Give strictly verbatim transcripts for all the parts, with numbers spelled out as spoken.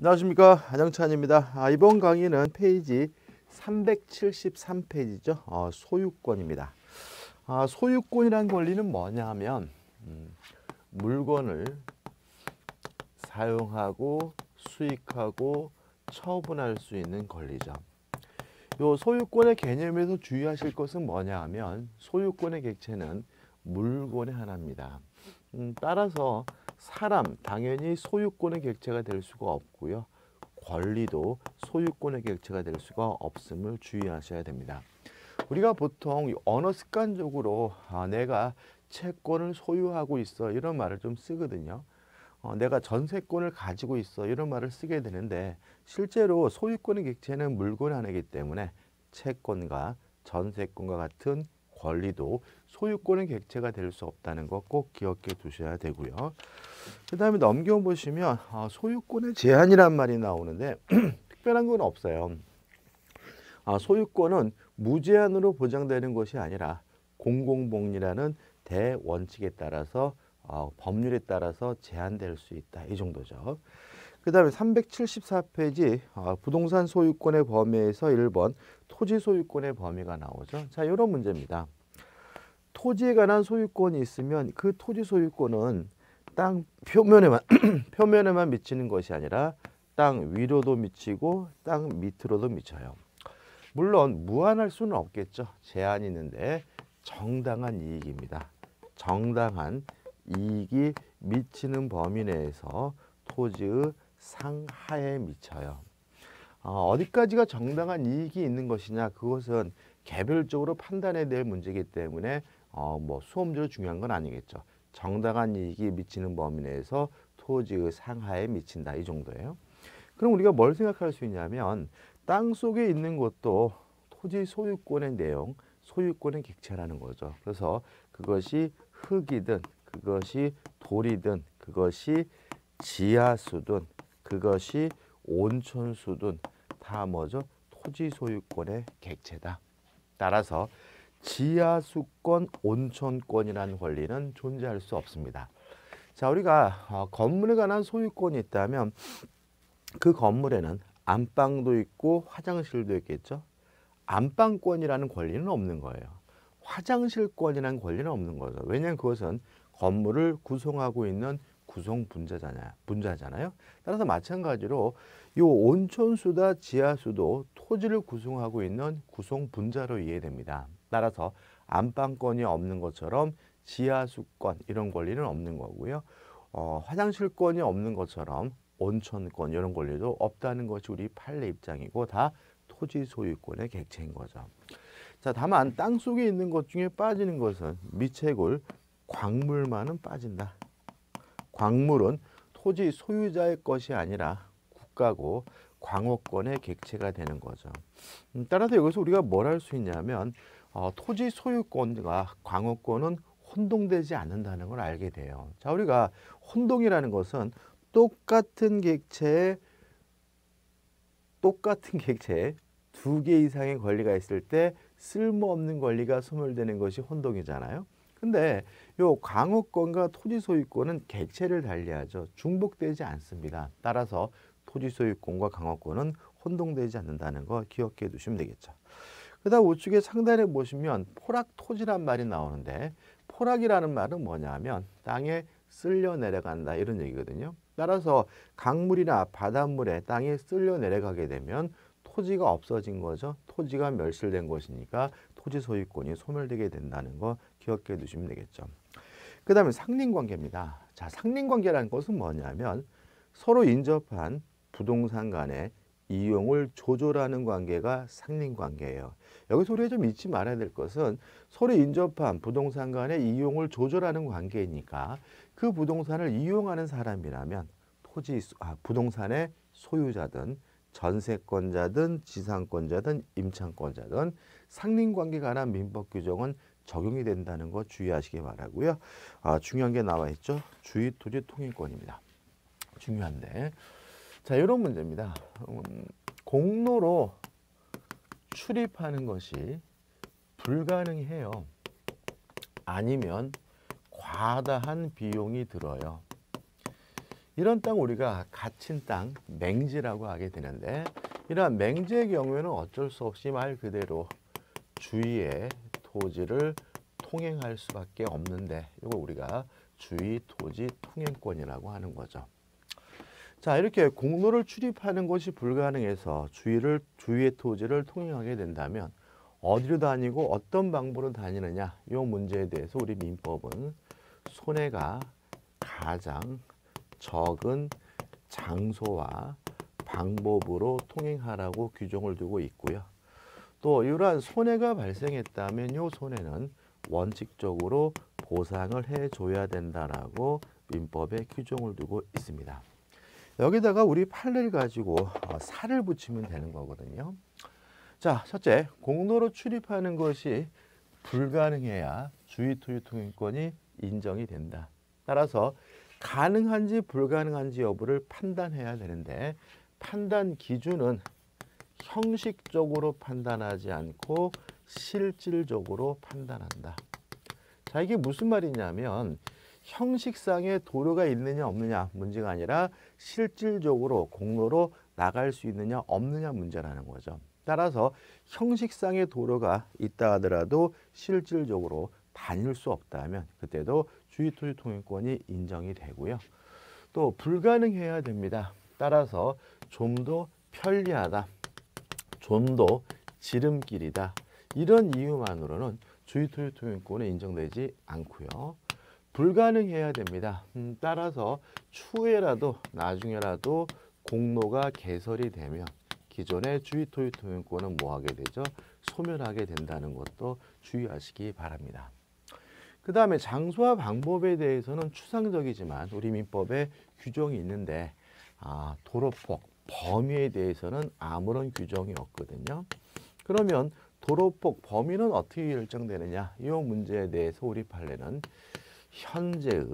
안녕하십니까, 안영찬입니다. 아, 이번 강의는 페이지 삼백칠십삼 페이지죠. 어, 소유권입니다. 아, 소유권이란 권리는 뭐냐 하면 음, 물건을 사용하고 수익하고 처분할 수 있는 권리죠. 요 소유권의 개념에서 주의하실 것은 뭐냐 하면 소유권의 객체는 물건의 하나입니다. 음, 따라서 사람 당연히 소유권의 객체가 될 수가 없고요. 권리도 소유권의 객체가 될 수가 없음을 주의하셔야 됩니다. 우리가 보통 언어 습관적으로 아, 내가 채권을 소유하고 있어 이런 말을 좀 쓰거든요. 어, 내가 전세권을 가지고 있어 이런 말을 쓰게 되는데 실제로 소유권의 객체는 물건 하나이기 때문에 채권과 전세권과 같은 권리도 소유권의 객체가 될 수 없다는 거 꼭 기억해 두셔야 되고요. 그 다음에 넘겨보시면 아, 소유권의 제한이란 말이 나오는데 특별한 건 없어요. 아, 소유권은 무제한으로 보장되는 것이 아니라 공공복리라는 대원칙에 따라서 어, 법률에 따라서 제한될 수 있다. 이 정도죠. 그 다음에 삼백칠십사 페이지 어, 부동산 소유권의 범위에서 일 번 토지 소유권의 범위가 나오죠. 자, 이런 문제입니다. 토지에 관한 소유권이 있으면 그 토지 소유권은 땅 표면에만 표면에만 미치는 것이 아니라 땅 위로도 미치고 땅 밑으로도 미쳐요. 물론 무한할 수는 없겠죠. 제한이 있는데 정당한 이익입니다. 정당한 이익이 미치는 범위 내에서 토지의 상하에 미쳐요. 어, 어디까지가 정당한 이익이 있는 것이냐, 그것은 개별적으로 판단해야 될 문제이기 때문에 어, 뭐 수험적으로 중요한 건 아니겠죠. 정당한 이익이 미치는 범위 내에서 토지의 상하에 미친다. 이 정도예요. 그럼 우리가 뭘 생각할 수 있냐면 땅 속에 있는 것도 토지 소유권의 내용, 소유권의 객체라는 거죠. 그래서 그것이 흙이든 그것이 돌이든 그것이 지하수든 그것이 온천수든 다 뭐죠? 토지 소유권의 객체다. 따라서 지하수권, 온천권이라는 권리는 존재할 수 없습니다. 자, 우리가 어, 건물에 관한 소유권이 있다면 그 건물에는 안방도 있고 화장실도 있겠죠. 안방권이라는 권리는 없는 거예요. 화장실권이라는 권리는 없는 거죠. 왜냐하면 그것은 건물을 구성하고 있는 구성 분자잖아요. 분자잖아요. 따라서 마찬가지로 이 온천수다 지하수도 토지를 구성하고 있는 구성 분자로 이해됩니다. 따라서 안방권이 없는 것처럼 지하수권 이런 권리는 없는 거고요. 어, 화장실권이 없는 것처럼 온천권 이런 권리도 없다는 것이 우리 판례 입장이고 다 토지 소유권의 객체인 거죠. 자, 다만 땅 속에 있는 것 중에 빠지는 것은 미채굴, 광물만은 빠진다. 광물은 토지 소유자의 것이 아니라 국가고 광업권의 객체가 되는 거죠. 음, 따라서 여기서 우리가 뭘 할 수 있냐면 어, 토지 소유권과 광업권은 혼동되지 않는다는 걸 알게 돼요. 자, 우리가 혼동이라는 것은 똑같은 객체에 똑같은 객체에 두 개 이상의 권리가 있을 때 쓸모없는 권리가 소멸되는 것이 혼동이잖아요. 근데 요 광업권과 토지 소유권은 객체를 달리하죠. 중복되지 않습니다. 따라서 토지 소유권과 광업권은 혼동되지 않는다는 거 기억해 두시면 되겠죠. 그다음 우측에 상단에 보시면 포락토지란 말이 나오는데 포락이라는 말은 뭐냐면 땅에 쓸려 내려간다 이런 얘기거든요. 따라서 강물이나 바닷물에 땅에 쓸려 내려가게 되면 토지가 없어진 거죠. 토지가 멸실된 것이니까 토지 소유권이 소멸되게 된다는 거 기억해 두시면 되겠죠. 그 다음에 상린관계입니다. 자, 상린관계라는 것은 뭐냐면 서로 인접한 부동산 간의 이용을 조절하는 관계가 상린관계예요. 여기서 우리가 좀 잊지 말아야 될 것은 서로 인접한 부동산 간의 이용을 조절하는 관계이니까 그 부동산을 이용하는 사람이라면 토지, 아, 부동산의 소유자든 전세권자든 지상권자든 임차권자든 상린관계에 관한 민법 규정은 적용이 된다는 거 주의하시기 바라고요. 아, 중요한 게 나와 있죠. 주의토지 통일권입니다. 중요한데, 자, 이런 문제입니다. 음, 공로로 출입하는 것이 불가능해요. 아니면 과다한 비용이 들어요. 이런 땅 우리가 갇힌 땅, 맹지라고 하게 되는데 이러한 맹지의 경우에는 어쩔 수 없이 말 그대로 주위의 토지를 통행할 수밖에 없는데 이걸 우리가 주위 토지 통행권이라고 하는 거죠. 자, 이렇게 공로를 출입하는 것이 불가능해서 주위를 주위의 토지를 통행하게 된다면 어디로 다니고 어떤 방법으로 다니느냐 이 문제에 대해서 우리 민법은 손해가 가장 적은 장소와 방법으로 통행하라고 규정을 두고 있고요. 또 이러한 손해가 발생했다면 이 손해는 원칙적으로 보상을 해줘야 된다라고 민법에 규정을 두고 있습니다. 여기다가 우리 판례를 가지고 살을 붙이면 되는 거거든요. 자, 첫째, 공로로 출입하는 것이 불가능해야 주위토지 통행권이 인정이 된다. 따라서 가능한지 불가능한지 여부를 판단해야 되는데 판단 기준은 형식적으로 판단하지 않고 실질적으로 판단한다. 자, 이게 무슨 말이냐면 형식상의 도로가 있느냐 없느냐 문제가 아니라 실질적으로 공로로 나갈 수 있느냐 없느냐 문제라는 거죠. 따라서 형식상의 도로가 있다 하더라도 실질적으로 다닐 수 없다면 그때도 주위토지 통행권이 인정이 되고요. 또 불가능해야 됩니다. 따라서 좀 더 편리하다, 좀 더 지름길이다 이런 이유만으로는 주위토지 통행권은 인정되지 않고요. 불가능해야 됩니다. 음, 따라서 추후에라도 나중에라도 공로가 개설이 되면 기존의 주위토지 통행권은 뭐하게 되죠? 소멸하게 된다는 것도 주의하시기 바랍니다. 그 다음에 장소와 방법에 대해서는 추상적이지만 우리 민법에 규정이 있는데 아, 도로폭, 범위에 대해서는 아무런 규정이 없거든요. 그러면 도로폭, 범위는 어떻게 결정되느냐? 이 문제에 대해서 우리 판례는 현재의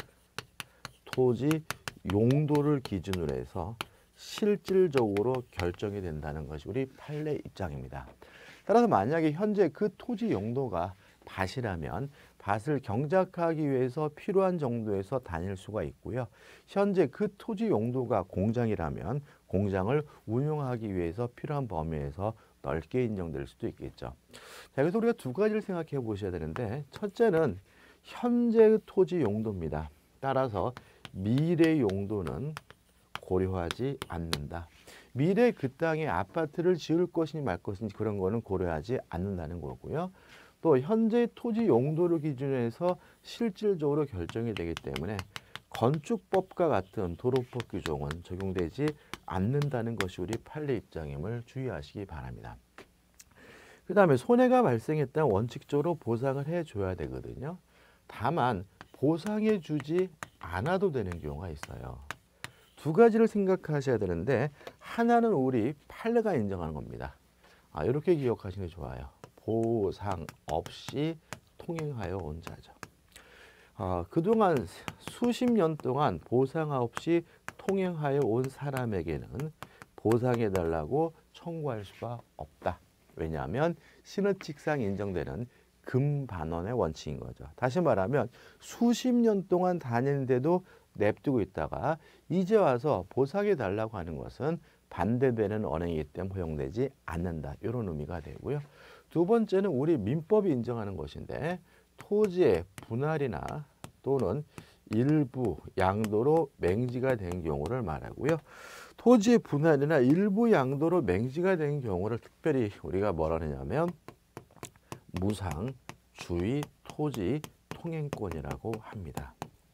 토지 용도를 기준으로 해서 실질적으로 결정이 된다는 것이 우리 판례 입장입니다. 따라서 만약에 현재 그 토지 용도가 밭이라면 밭을 경작하기 위해서 필요한 정도에서 다닐 수가 있고요. 현재 그 토지 용도가 공장이라면 공장을 운영하기 위해서 필요한 범위에서 넓게 인정될 수도 있겠죠. 자, 그래서 우리가 두 가지를 생각해 보셔야 되는데 첫째는 현재의 토지 용도입니다. 따라서 미래 용도는 고려하지 않는다. 미래 그 땅에 아파트를 지을 것인지 말 것인지 그런 거는 고려하지 않는다는 거고요. 또 현재 토지 용도를 기준으로 해서 실질적으로 결정이 되기 때문에 건축법과 같은 도로법 규정은 적용되지 않는다는 것이 우리 판례 입장임을 주의하시기 바랍니다. 그 다음에 손해가 발생했다면 원칙적으로 보상을 해줘야 되거든요. 다만 보상해 주지 않아도 되는 경우가 있어요. 두 가지를 생각하셔야 되는데 하나는 우리 판례가 인정하는 겁니다. 아, 이렇게 기억하시는 게 좋아요. 보상 없이 통행하여 온 자죠. 아, 그동안 수십 년 동안 보상 없이 통행하여 온 사람에게는 보상해달라고 청구할 수가 없다. 왜냐하면 신의칙상 인정되는 금반원의 원칙인 거죠. 다시 말하면 수십 년 동안 다니는데도 냅두고 있다가 이제 와서 보상해달라고 하는 것은 반대되는 언행이기 때문에 허용되지 않는다. 이런 의미가 되고요. 두 번째는 우리 민법이 인정하는 것인데 토지의 분할이나 또는 일부 양도로 맹지가 된 경우를 말하고요. 토지의 분할이나 일부 양도로 맹지가 된 경우를 특별히 우리가 뭐라 하냐면 무상 주위 토지 통행권이라고 합니다.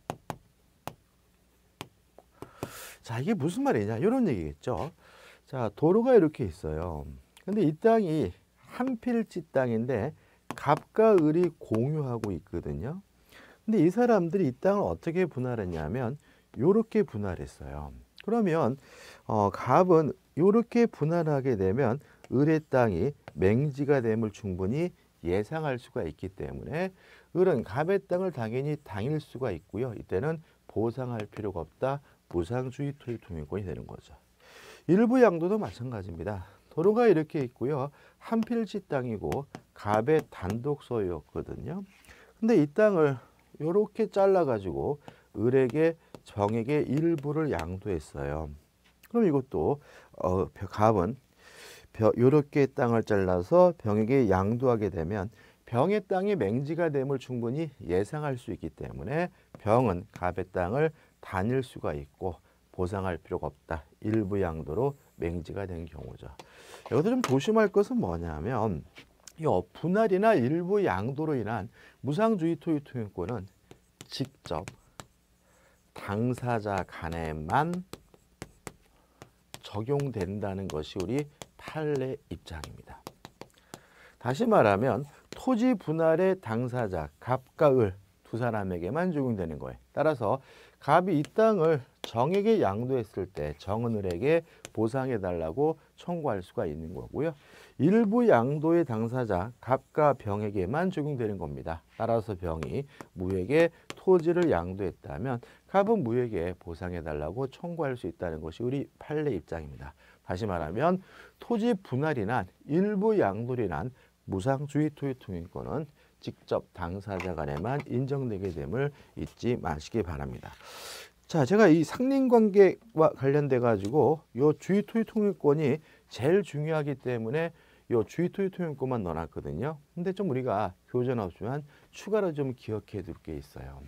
자, 이게 무슨 말이냐? 이런 얘기겠죠. 자, 도로가 이렇게 있어요. 근데 이 땅이 한 필지 땅인데 갑과 을이 공유하고 있거든요. 근데 이 사람들이 이 땅을 어떻게 분할했냐면 이렇게 분할했어요. 그러면 어, 갑은 이렇게 분할하게 되면 을의 땅이 맹지가 됨을 충분히 예상할 수가 있기 때문에 을은 갑의 땅을 당연히 당일 수가 있고요. 이때는 보상할 필요가 없다. 무상주의 토지 통행권이 되는 거죠. 일부 양도도 마찬가지입니다. 도로가 이렇게 있고요. 한 필지 땅이고 갑의 단독 소유였거든요. 근데 이 땅을 이렇게 잘라 가지고 을에게 병에게 일부를 양도했어요. 그럼 이것도 어, 갑은 이렇게 땅을 잘라서 병에게 양도하게 되면 병의 땅이 맹지가 됨을 충분히 예상할 수 있기 때문에 병은 갑의 땅을 다닐 수가 있고 보상할 필요가 없다. 일부 양도로 맹지가 된 경우죠. 여기서 좀 조심할 것은 뭐냐면 이 분할이나 일부 양도로 인한 무상주의 토지 통행권은 직접 당사자 간에만 적용된다는 것이 우리 판례 입장입니다. 다시 말하면 토지 분할의 당사자 갑과 을 두 사람에게만 적용되는 거예요. 따라서 갑이 이 땅을 정에게 양도했을 때 정은 을에게 보상해달라고 청구할 수가 있는 거고요. 일부 양도의 당사자 갑과 병에게만 적용되는 겁니다. 따라서 병이 무에게 토지를 양도했다면 갑은 무에게 보상해달라고 청구할 수 있다는 것이 우리 판례 입장입니다. 다시 말하면 토지 분할이나 일부 양도로 인한 무상주의 토지 통행권은 직접 당사자 간에만 인정되게 됨을 잊지 마시기 바랍니다. 자, 제가 이 상린관계와 관련돼 가지고 요 주의 토지 통행권이 제일 중요하기 때문에 요 주의 토지 통행권만 넣어놨거든요. 근데 좀 우리가 교재는 없지만 추가로 좀 기억해 둘 게 있어요.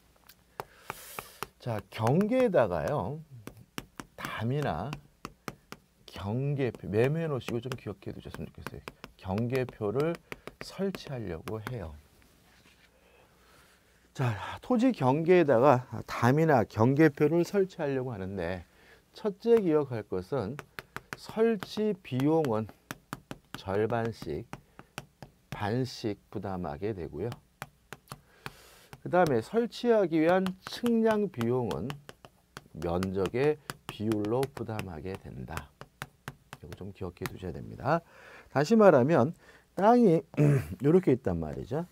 자, 경계에다가요 담이나 경계표 메모해 놓으시고 좀 기억해 두셨으면 좋겠어요. 경계표를 설치하려고 해요. 자, 토지 경계에다가 담이나 경계표를 설치하려고 하는데 첫째 기억할 것은 설치 비용은 절반씩 반씩 부담하게 되고요. 그 다음에 설치하기 위한 측량 비용은 면적의 비율로 부담하게 된다. 이거 좀 기억해 두셔야 됩니다. 다시 말하면 땅이 이렇게 있단 말이죠.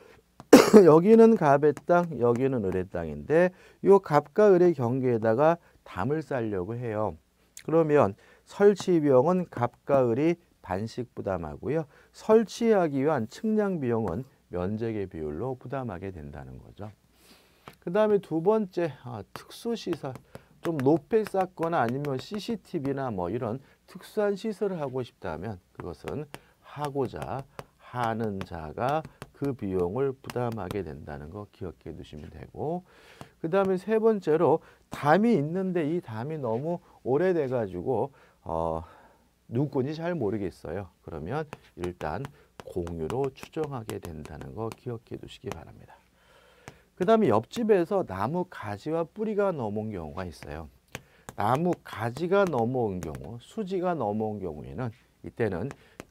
여기는 갑의 땅, 여기는 을의 땅인데 이 갑과 을의 경계에다가 담을 쌓으려고 해요. 그러면 설치 비용은 갑과 을이 반씩 부담하고요. 설치하기 위한 측량 비용은 면적의 비율로 부담하게 된다는 거죠. 그 다음에 두 번째 아, 특수시설. 좀 높이 쌓거나 아니면 씨씨티비나 뭐 이런 특수한 시설을 하고 싶다면 그것은 하고자 하는 자가 그 비용을 부담하게 된다는 거 기억해 두시면 되고, 그 다음에 세 번째로 담이 있는데 이 담이 너무 오래돼 가지고 어, 누구 건지 잘 모르겠어요. 그러면 일단 공유로 추정하게 된다는 거 기억해 두시기 바랍니다. 그 다음에 옆집에서 나무 가지와 뿌리가 넘어온 경우가 있어요. 나무 가지가 넘어온 경우, 수지가 넘어온 경우에는 이때는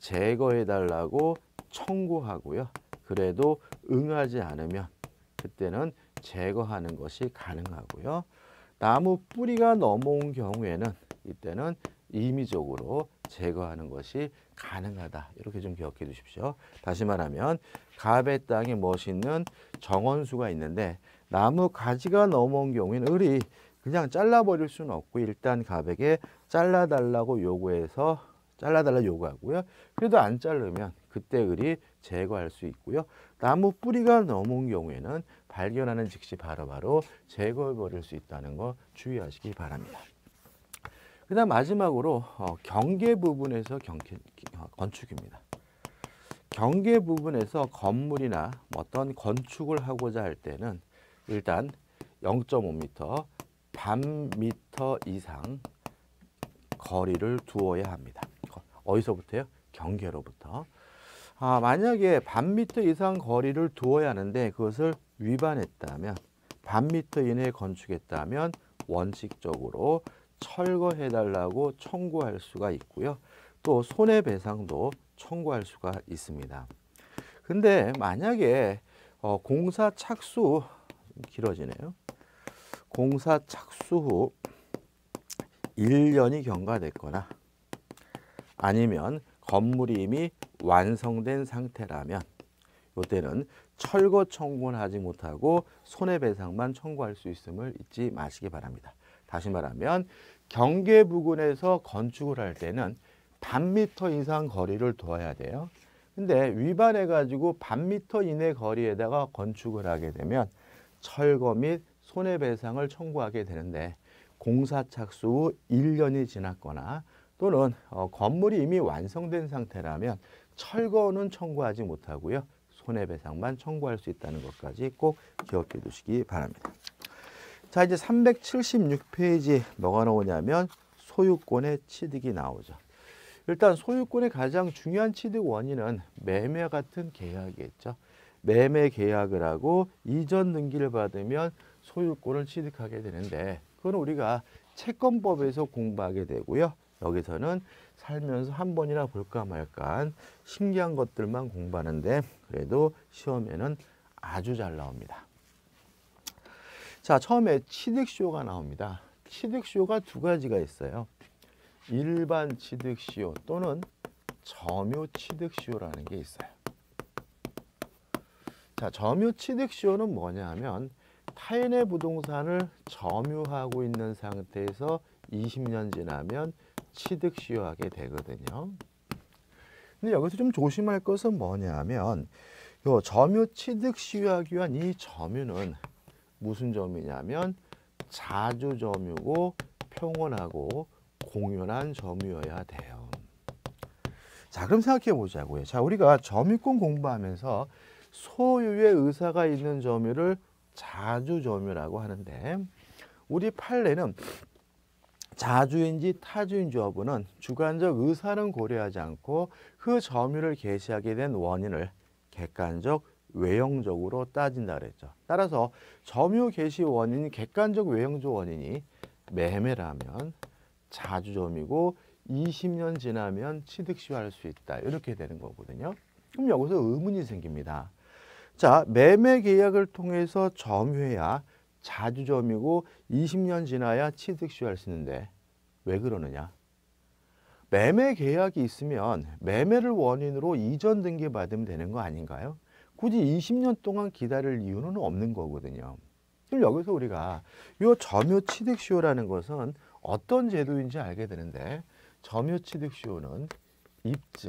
제거해달라고 청구하고요. 그래도 응하지 않으면 그때는 제거하는 것이 가능하고요. 나무 뿌리가 넘어온 경우에는 이때는 임의적으로 제거하는 것이 가능하다. 이렇게 좀 기억해 주십시오. 다시 말하면 갑의 땅에 멋있는 정원수가 있는데 나무 가지가 넘어온 경우에는 을이 그냥 잘라버릴 수는 없고 일단 갑에게 잘라달라고 요구해서 잘라달라 요구하고요. 그래도 안 자르면 그때 을이 제거할 수 있고요. 나무 뿌리가 넘어온 경우에는 발견하는 즉시 바로바로 제거해버릴 수 있다는 거 주의하시기 바랍니다. 그 다음 마지막으로 어, 경계 부분에서 경계, 어, 건축입니다. 경계 부분에서 건물이나 어떤 건축을 하고자 할 때는 일단 영 점 오 미터, 반 미터 이상 거리를 두어야 합니다. 어디서부터요? 경계로부터. 아, 만약에 반 미터 이상 거리를 두어야 하는데 그것을 위반했다면 반 미터 이내에 건축했다면 원칙적으로 철거해달라고 청구할 수가 있고요. 또 손해배상도 청구할 수가 있습니다. 근데 만약에 어, 공사 착수 후 길어지네요. 공사 착수 후 일 년이 경과됐거나 아니면 건물이 이미 완성된 상태라면 이때는 철거 청구는 하지 못하고 손해배상만 청구할 수 있음을 잊지 마시기 바랍니다. 다시 말하면 경계 부근에서 건축을 할 때는 반 미터 이상 거리를 둬야 돼요. 근데 위반해 가지고 반 미터 이내 거리에다가 건축을 하게 되면 철거 및 손해배상을 청구하게 되는데 공사 착수 후 일 년이 지났거나 또는 어, 건물이 이미 완성된 상태라면 철거는 청구하지 못하고요. 손해배상만 청구할 수 있다는 것까지 꼭 기억해 두시기 바랍니다. 자, 이제 삼백칠십육 페이지 뭐가 나오냐면 소유권의 취득이 나오죠. 일단 소유권의 가장 중요한 취득 원인은 매매와 같은 계약이겠죠. 매매 계약을 하고 이전 등기를 받으면 소유권을 취득하게 되는데 그건 우리가 채권법에서 공부하게 되고요. 여기서는 살면서 한 번이나 볼까 말까 신기한 것들만 공부하는데 그래도 시험에는 아주 잘 나옵니다. 자, 처음에 취득시효가 나옵니다. 취득시효가 두 가지가 있어요. 일반 취득시효 또는 점유 취득시효라는 게 있어요. 자, 점유 취득시효는 뭐냐 하면 타인의 부동산을 점유하고 있는 상태에서 이십 년 지나면 취득시효하게 되거든요. 근데 여기서 좀 조심할 것은 뭐냐 하면 요 점유 취득시효하기 위한 이 점유는 무슨 점유냐면 자주 점유고 평온하고 공연한 점유여야 돼요. 자, 그럼 생각해 보자고요. 자, 우리가 점유권 공부하면서 소유의 의사가 있는 점유를 자주 점유라고 하는데 우리 판례는 자주인지 타주인지 여부는 주관적 의사는 고려하지 않고 그 점유를 개시하게 된 원인을 객관적 외형적으로 따진다 그랬죠. 따라서 점유 개시 원인이 객관적 외형적 원인이 매매라면 자주 점유고 이십 년 지나면 취득시효할 수 있다. 이렇게 되는 거거든요. 그럼 여기서 의문이 생깁니다. 자, 매매 계약을 통해서 점유해야 자주 점유고 이십 년 지나야 취득시효할 수 있는데 왜 그러느냐? 매매 계약이 있으면 매매를 원인으로 이전 등기 받으면 되는 거 아닌가요? 굳이 이십 년 동안 기다릴 이유는 없는 거거든요. 그럼 여기서 우리가 이 점유 취득시효라는 것은 어떤 제도인지 알게 되는데 점유 취득시효는 입증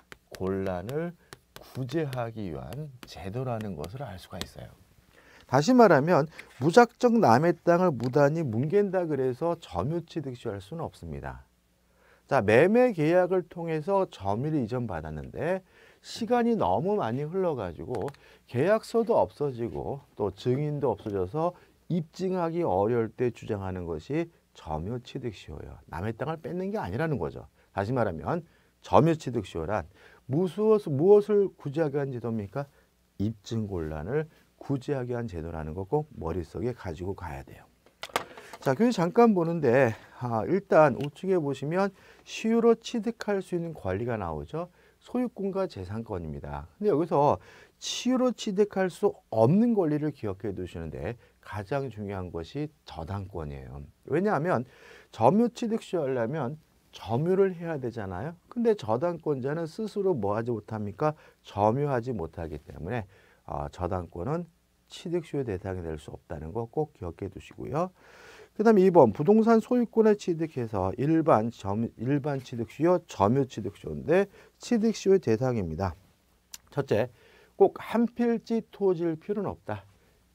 곤란을 구제하기 위한 제도라는 것을 알 수가 있어요. 다시 말하면 무작정 남의 땅을 무단히 뭉갠다 그래서 점유 취득시효할 수는 없습니다. 자, 매매 계약을 통해서 점유를 이전받았는데 시간이 너무 많이 흘러가지고 계약서도 없어지고 또 증인도 없어져서 입증하기 어려울 때 주장하는 것이 점유 취득시효예요. 남의 땅을 뺏는 게 아니라는 거죠. 다시 말하면 점유 취득시효란 무엇을, 무엇을 구제하기 위한 제도입니까? 입증 곤란을 구제하기 위한 제도라는 거 꼭 머릿속에 가지고 가야 돼요. 자, 그래서 잠깐 보는데 아, 일단 우측에 보시면 시효로 취득할 수 있는 권리가 나오죠. 소유권과 재산권입니다. 근데 여기서 시효로 취득할 수 없는 권리를 기억해 두시는데 가장 중요한 것이 저당권이에요. 왜냐하면 점유 취득시효 하려면 점유를 해야 되잖아요. 근데 저당권자는 스스로 뭐 하지 못합니까? 점유하지 못하기 때문에 어, 저당권은 취득시효 대상이 될 수 없다는 거 꼭 기억해 두시고요. 그 다음에 이 번 부동산 소유권에 취득해서 일반, 점, 일반 취득시효, 점유 취득시효인데 취득시효의 대상입니다. 첫째, 꼭 한 필지 토지일 필요는 없다.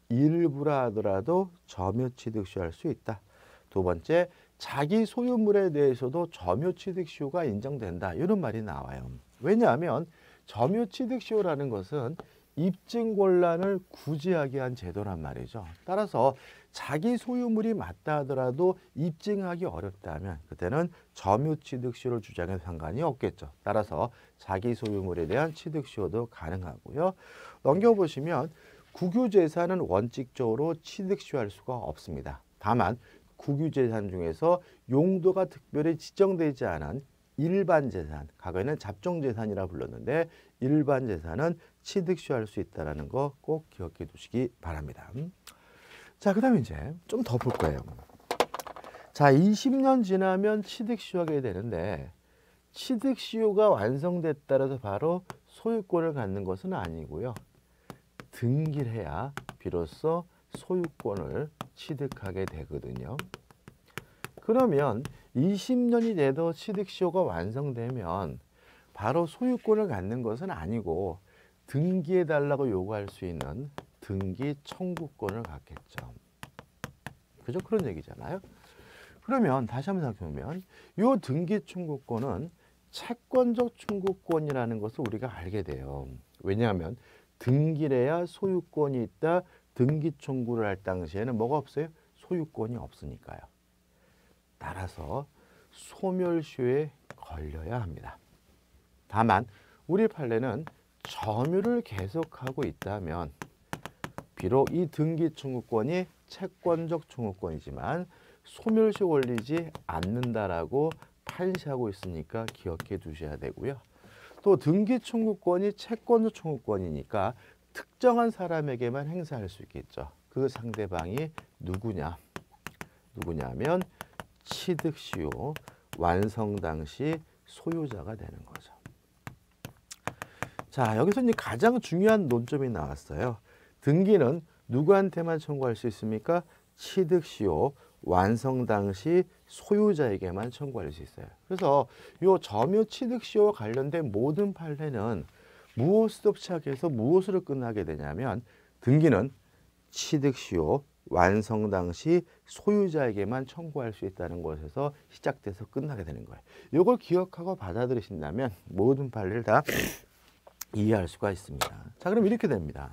일부라 하더라도 점유 취득시효할 수 있다. 두 번째, 자기 소유물에 대해서도 점유 취득시효가 인정된다. 이런 말이 나와요. 왜냐하면 점유 취득시효라는 것은 입증 곤란을 구제하기 위한 제도란 말이죠. 따라서 자기 소유물이 맞다 하더라도 입증하기 어렵다면 그때는 점유 취득시효를 주장해도 상관이 없겠죠. 따라서 자기 소유물에 대한 취득시효도 가능하고요. 넘겨보시면 국유재산은 원칙적으로 취득시효할 수가 없습니다. 다만 국유재산 중에서 용도가 특별히 지정되지 않은 일반 재산, 과거에는 잡종재산이라 불렀는데 일반 재산은 취득시효할 수 있다는 거 꼭 기억해 두시기 바랍니다. 자, 그 다음에 이제 좀 더 볼 거예요. 자, 이십 년 지나면 취득시효하게 되는데 취득시효가 완성됐다라서 바로 소유권을 갖는 것은 아니고요. 등기를 해야 비로소 소유권을 취득하게 되거든요. 그러면 이십 년이 돼도 취득시효가 완성되면 바로 소유권을 갖는 것은 아니고 등기해달라고 요구할 수 있는 등기 청구권을 갖겠죠. 그죠? 그런 얘기잖아요. 그러면 다시 한번 생각해보면 이 등기 청구권은 채권적 청구권이라는 것을 우리가 알게 돼요. 왜냐하면 등기를 해야 소유권이 있다. 등기 청구를 할 당시에는 뭐가 없어요? 소유권이 없으니까요. 따라서 소멸시효에 걸려야 합니다. 다만 우리 판례는 점유를 계속하고 있다면 비록 이 등기 청구권이 채권적 청구권이지만 소멸시효 걸리지 않는다라고 판시하고 있으니까 기억해 두셔야 되고요. 또 등기 청구권이 채권적 청구권이니까 특정한 사람에게만 행사할 수 있겠죠. 그 상대방이 누구냐? 누구냐면 취득시효 완성 당시 소유자가 되는 거죠. 자, 여기서 이제 가장 중요한 논점이 나왔어요. 등기는 누구한테만 청구할 수 있습니까? 취득시효 완성 당시 소유자에게만 청구할 수 있어요. 그래서 이 점유 취득시효와 관련된 모든 판례는 무엇으로 시작해서 무엇으로 끝나게 되냐면 등기는 취득시효 완성 당시 소유자에게만 청구할 수 있다는 것에서 시작돼서 끝나게 되는 거예요. 이걸 기억하고 받아들이신다면 모든 판례를 다 이해할 수가 있습니다. 자, 그럼 이렇게 됩니다.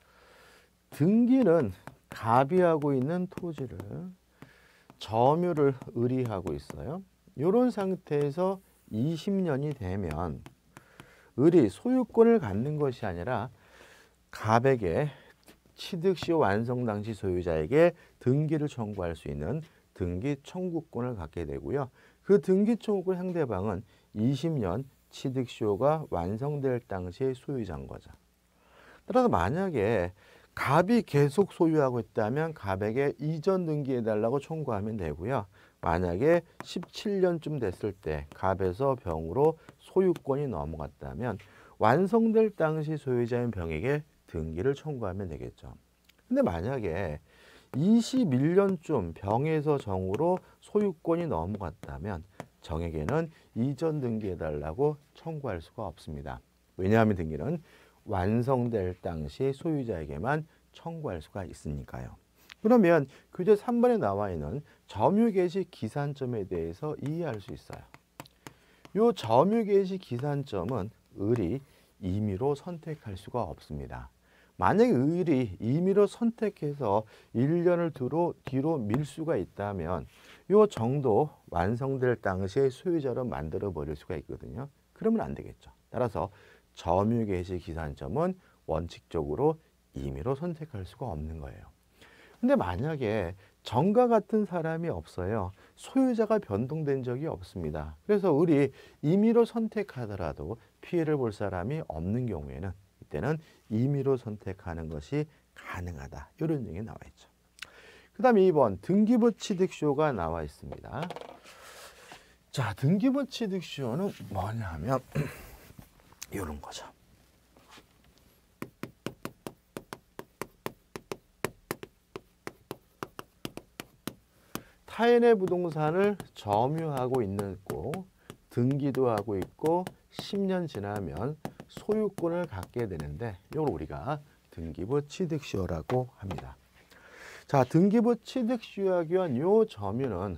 등기는 갑이하고 있는 토지를 점유를 의리하고 있어요. 이런 상태에서 이십 년이 되면 을이 소유권을 갖는 것이 아니라 갑에게 취득시효 완성 당시 소유자에게 등기를 청구할 수 있는 등기 청구권을 갖게 되고요. 그 등기 청구권 상대방은 이십 년 취득시효가 완성될 당시의 소유자인 거죠. 따라서 만약에 갑이 계속 소유하고 있다면 갑에게 이전 등기해달라고 청구하면 되고요. 만약에 십칠 년쯤 됐을 때 갑에서 병으로 소유권이 넘어갔다면 완성될 당시 소유자인 병에게 등기를 청구하면 되겠죠. 근데 만약에 이십일 년쯤 병에서 정으로 소유권이 넘어갔다면 정에게는 이전 등기해달라고 청구할 수가 없습니다. 왜냐하면 등기는 완성될 당시 소유자에게만 청구할 수가 있으니까요. 그러면 교재 삼 번에 나와 있는 점유개시 기산점에 대해서 이해할 수 있어요. 이 점유개시 기산점은 을이 임의로 선택할 수가 없습니다. 만약에 을이 임의로 선택해서 일 년을 뒤로, 뒤로 밀 수가 있다면 이 정도 완성될 당시의 소유자로 만들어 버릴 수가 있거든요. 그러면 안 되겠죠. 따라서 점유개시 기산점은 원칙적으로 임의로 선택할 수가 없는 거예요. 근데 만약에 정과 같은 사람이 없어요. 소유자가 변동된 적이 없습니다. 그래서 을이 임의로 선택하더라도 피해를 볼 사람이 없는 경우에는 이때는 임의로 선택하는 것이 가능하다. 이런 얘기 나와 있죠. 그 다음에 이 번 등기부 취득시효가 나와 있습니다. 자, 등기부 취득시효는 뭐냐 하면 이런 거죠. 타인의 부동산을 점유하고 있고 등기도 하고 있고 십 년 지나면 소유권을 갖게 되는데 이걸 우리가 등기부 취득시효라고 합니다. 자, 등기부 취득시효하기 위한 이 점유는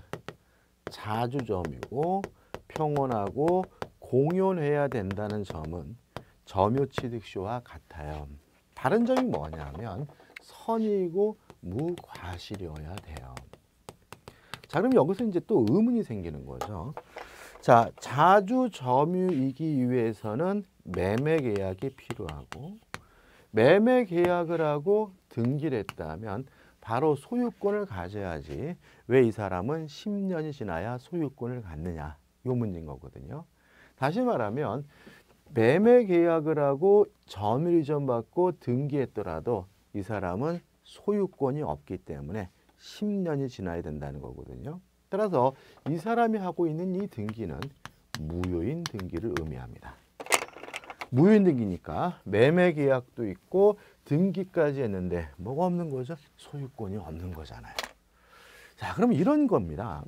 자주점유고 평온하고 공연해야 된다는 점은 점유취득시효와 같아요. 다른 점이 뭐냐면 선이고 무과실이어야 돼요. 자, 그럼 여기서 이제 또 의문이 생기는 거죠. 자, 자주점유이기 위해서는 매매계약이 필요하고 매매계약을 하고 등기를 했다면 바로 소유권을 가져야지 왜 이 사람은 십 년이 지나야 소유권을 갖느냐, 이 문제인 거거든요. 다시 말하면 매매 계약을 하고 점유를 이전받고 등기했더라도 이 사람은 소유권이 없기 때문에 십 년이 지나야 된다는 거거든요. 따라서 이 사람이 하고 있는 이 등기는 무효인 등기를 의미합니다. 무효인 등기니까 매매 계약도 있고 등기까지 했는데 뭐가 없는 거죠? 소유권이 없는 거잖아요. 자, 그럼 이런 겁니다.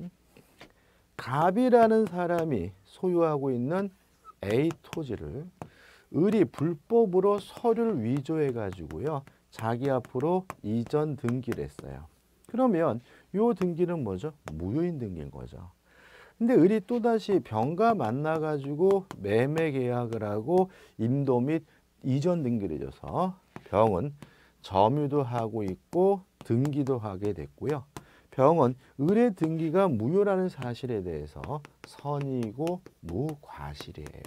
갑이라는 사람이 소유하고 있는 A 토지를 을이 불법으로 서류를 위조해 가지고요. 자기 앞으로 이전 등기를 했어요. 그러면 요 등기는 뭐죠? 무효인 등기인 거죠. 근데 을이 또다시 병과 만나가지고 매매 계약을 하고 임도 및 이전 등기를 줘서 병은 점유도 하고 있고 등기도 하게 됐고요. 병은 을의 등기가 무효라는 사실에 대해서 선이고 무과실이에요.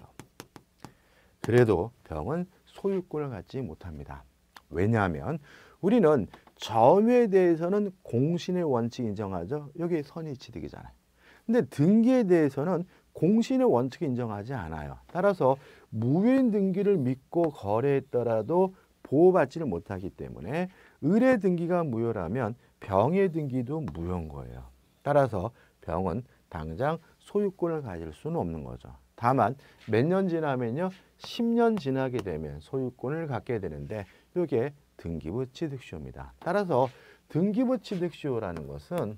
그래도 병은 소유권을 갖지 못합니다. 왜냐하면 우리는 점유에 대해서는 공신의 원칙 인정하죠. 여기 선의취득이잖아요. 근데 등기에 대해서는 공신의 원칙 인정하지 않아요. 따라서 무효인 등기를 믿고 거래했더라도 보호받지를 못하기 때문에 을의 등기가 무효라면 병의 등기도 무효인 거예요. 따라서 병은 당장 소유권을 가질 수는 없는 거죠. 다만 몇 년 지나면요, 십 년 지나게 되면 소유권을 갖게 되는데 이게 등기부 취득시효입니다. 따라서 등기부 취득시효라는 것은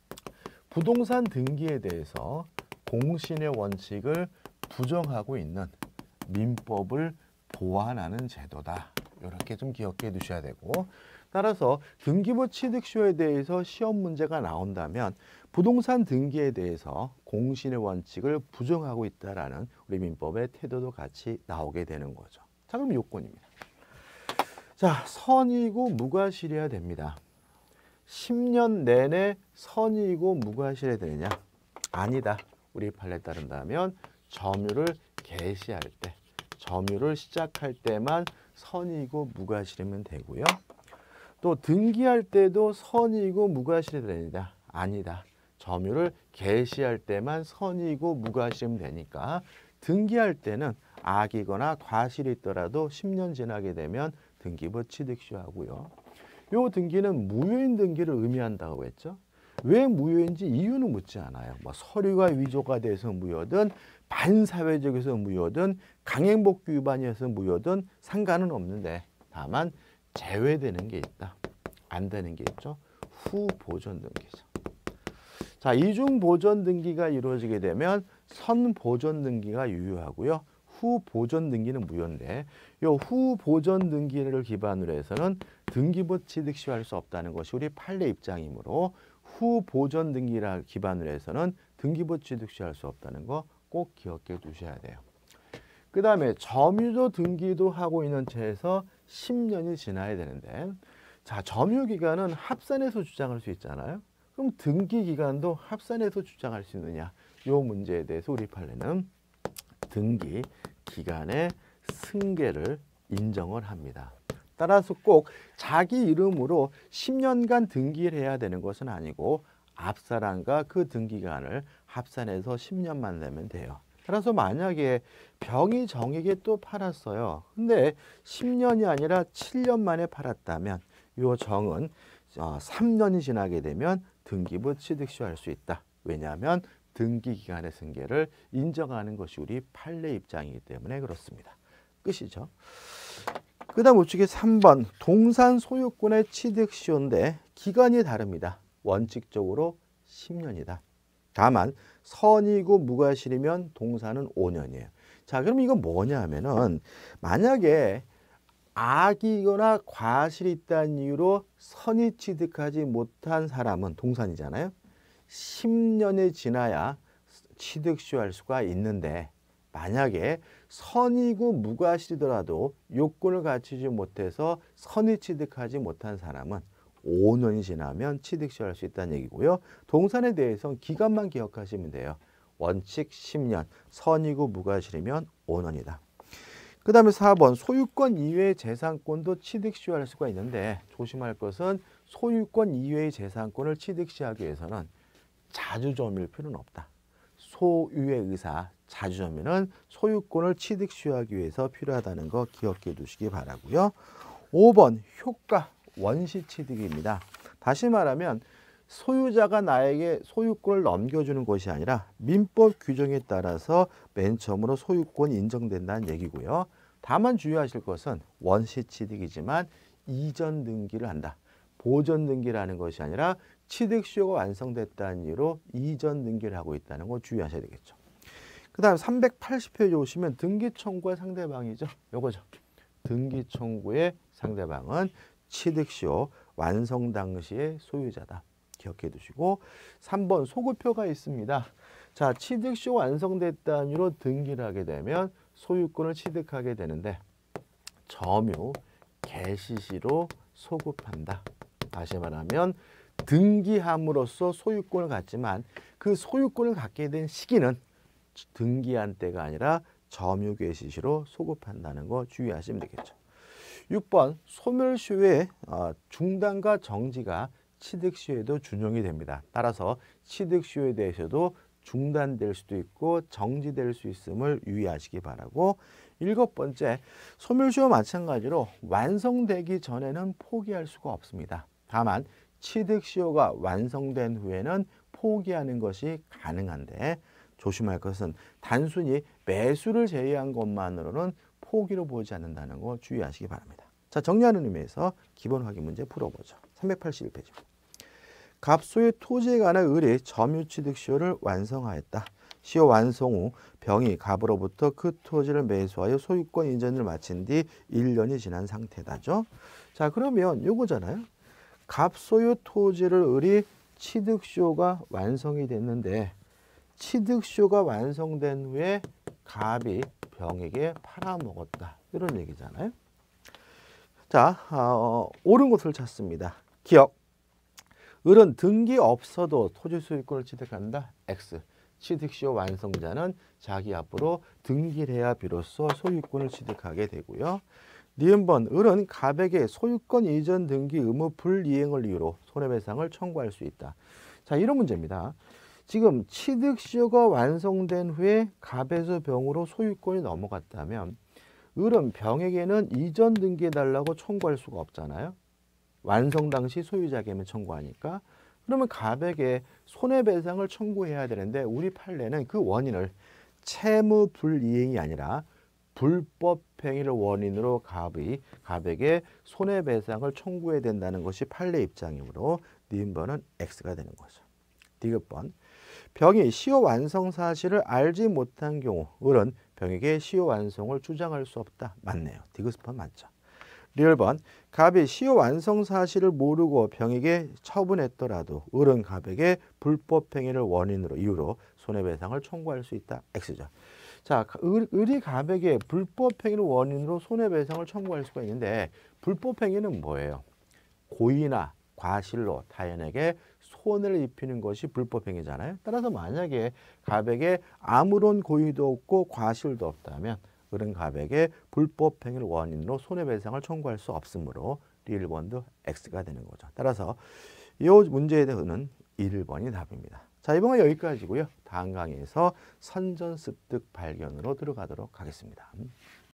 부동산 등기에 대해서 공신의 원칙을 부정하고 있는 민법을 보완하는 제도다. 이렇게 좀 기억해 두셔야 되고, 따라서 등기부 취득시효에 대해서 시험 문제가 나온다면 부동산 등기에 대해서 공신의 원칙을 부정하고 있다라는 우리 민법의 태도도 같이 나오게 되는 거죠. 자, 그럼 요건입니다. 자, 선이고 무과실이어야 됩니다. 십 년 내내 선이고 무과실해야 되느냐? 아니다. 우리 판례에 따른다면 점유를 개시할 때, 점유를 시작할 때만 선이고 무과실이면 되고요. 또 등기할 때도 선이고 무과실해야 되느냐? 아니다. 점유를 개시할 때만 선이고 무과실이면 되니까 등기할 때는 악이거나 과실이 있더라도 십 년 지나게 되면 등기부 취득시효하고요. 요 등기는 무효인 등기를 의미한다고 했죠. 왜 무효인지 이유는 묻지 않아요. 뭐 서류가 위조가 돼서 무효든 반사회적에서 무효든 강행복귀 위반이어서 무효든 상관은 없는데 다만 제외되는 게 있다. 안 되는 게 있죠. 후보존 등기죠. 자, 이중 보존 등기가 이루어지게 되면 선보존 등기가 유효하고요. 후보존 등기는 무효인데 이 후보존 등기를 기반으로 해서는 등기부 취득시효할 수 없다는 것이 우리 판례 입장이므로 후보존 등기를 기반으로 해서는 등기부 취득시효할 수 없다는 거 꼭 기억해 두셔야 돼요. 그 다음에 점유도 등기도 하고 있는 채에서 십 년이 지나야 되는데, 자, 점유기간은 합산해서 주장할 수 있잖아요. 그럼 등기기간도 합산해서 주장할 수 있느냐? 이 문제에 대해서 우리 판례는 등기 기간의 승계를 인정을 합니다. 따라서 꼭 자기 이름으로 십 년간 등기를 해야 되는 것은 아니고 앞 사람과 그 등기간을 합산해서 십 년만 내면 돼요. 따라서 만약에 병이 정에게 또 팔았어요. 근데 십 년이 아니라 칠 년 만에 팔았다면 이 정은 삼 년이 지나게 되면 등기부 취득시효할 수 있다. 왜냐하면 등기기간의 승계를 인정하는 것이 우리 판례 입장이기 때문에 그렇습니다. 끝이죠. 그 다음 우측에 삼 번 동산 소유권의 취득시효인데 기간이 다릅니다. 원칙적으로 십 년이다. 다만 선이고 무과실이면 동산은 오 년이에요. 자, 그럼 이건 뭐냐 하면은 만약에 악이거나 과실이 있다는 이유로 선의 취득하지 못한 사람은 동산이잖아요. 십 년이 지나야 취득시효할 수가 있는데 만약에 선이고 무과실이더라도 요건을 갖추지 못해서 선의 취득하지 못한 사람은 오 년이 지나면 취득시효할 수 있다는 얘기고요. 동산에 대해서는 기간만 기억하시면 돼요. 원칙 십 년, 선이고 무과실이면 오 년이다. 그 다음에 사 번 소유권 이외의 재산권도 취득시효할 수가 있는데 조심할 것은 소유권 이외의 재산권을 취득시하기 위해서는 자주점유일 필요는 없다. 소유의 의사, 자주점유는 소유권을 취득시효하기 위해서 필요하다는 거 기억해 두시기 바라고요. 오 번 효과 원시취득입니다. 다시 말하면 소유자가 나에게 소유권을 넘겨주는 것이 아니라 민법 규정에 따라서 맨 처음으로 소유권이 인정된다는 얘기고요. 다만 주의하실 것은 원시취득이지만 이전 등기를 한다. 보전 등기라는 것이 아니라 취득시효가 완성됐다는 이유로 이전 등기를 하고 있다는 거 주의하셔야 되겠죠. 그 다음 삼백팔십 페이지 오시면 등기 청구의 상대방이죠. 요거죠. 등기 청구의 상대방은 취득시효 완성 당시의 소유자다. 기억해 두시고 삼 번 소급표가 있습니다. 자, 취득시효 완성됐다는 이유로 등기를 하게 되면 소유권을 취득하게 되는데 점유 개시시로 소급한다. 다시 말하면 등기함으로써 소유권을 갖지만 그 소유권을 갖게 된 시기는 등기한 때가 아니라 점유 개시시로 소급한다는 거 주의하시면 되겠죠. 육 번 소멸시효의 중단과 정지가 취득시효에도 준용이 됩니다. 따라서 취득시효에 대해서도 중단될 수도 있고 정지될 수 있음을 유의하시기 바라고, 일곱 번째 소멸시효와 마찬가지로 완성되기 전에는 포기할 수가 없습니다. 다만 취득시효가 완성된 후에는 포기하는 것이 가능한데 조심할 것은 단순히 매수를 제외한 것만으로는 포기로 보지 않는다는 거 주의하시기 바랍니다. 자, 정리하는 의미에서 기본 확인 문제 풀어보죠. 삼백팔십일 페이지. 갑소의 토지에 관한 의리 점유취득시효를 완성하였다. 시효 완성 후 병이 갑으로부터 그 토지를 매수하여 소유권 이전을 마친 뒤 일 년이 지난 상태다죠. 자, 그러면 요거잖아요. 갑소유 토지를 의리 취득시효가 완성이 됐는데 취득시효가 완성된 후에 갑이 병에게 팔아먹었다. 이런 얘기잖아요. 자, 어, 옳은 것을 찾습니다. 기억. 을은 등기 없어도 토지 소유권을 취득한다. X. 취득시효 완성자는 자기 앞으로 등기를 해야 비로소 소유권을 취득하게 되고요. 니은번 을은 갑에게 소유권 이전 등기 의무 불이행을 이유로 손해배상을 청구할 수 있다. 자, 이런 문제입니다. 지금 취득시효가 완성된 후에 갑에서 병으로 소유권이 넘어갔다면 을은 병에게는 이전 등기해달라고 청구할 수가 없잖아요. 완성 당시 소유자에게만 청구하니까. 그러면 갑에게 손해배상을 청구해야 되는데 우리 판례는 그 원인을 채무 불이행이 아니라 불법 행위를 원인으로 갑이 갑에게 손해배상을 청구해야 된다는 것이 판례 입장이므로 니은번은 X가 되는 거죠. 디귿번. 병이 시효 완성 사실을 알지 못한 경우 을은 병에게 시효 완성을 주장할 수 없다. 맞네요. 디귿번 맞죠. 리을번. 갑이 시효 완성 사실을 모르고 병에게 처분했더라도 을은 갑에게 불법 행위를 원인으로 이유로 손해배상을 청구할 수 있다. X죠. 자, 을, 을이 갑에게 불법 행위를 원인으로 손해배상을 청구할 수가 있는데 불법 행위는 뭐예요? 고의나 과실로 타인에게 손해를 입히는 것이 불법 행위잖아요. 따라서 만약에 갑에게 아무런 고의도 없고 과실도 없다면 을은 갑에게 불법 행위를 원인으로 손해배상을 청구할 수 없으므로 리을번도 X가 되는 거죠. 따라서 이 문제에 대해서는 일 번이 답입니다. 자, 이번 건 여기까지고요. 다음 강의에서 선전습득 발견으로 들어가도록 하겠습니다.